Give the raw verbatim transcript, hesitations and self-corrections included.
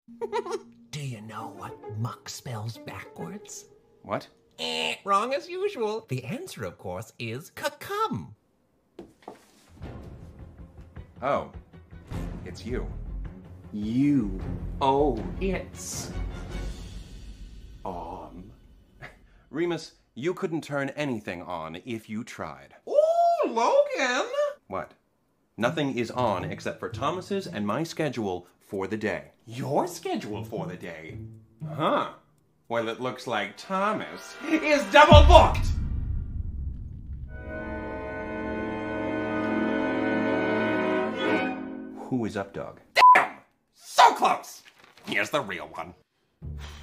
Do you know what muck spells backwards? What? Eh, wrong as usual. The answer, of course, is cacum. Oh, it's you. You. Oh, it's... on. Remus, you couldn't turn anything on if you tried. Ooh, Logan! What? Nothing is on except for Thomas's and my schedule for the day. Your schedule for the day? Huh. Well, it looks like Thomas is double booked! Who is up, dog? Damn! So close! Here's the real one.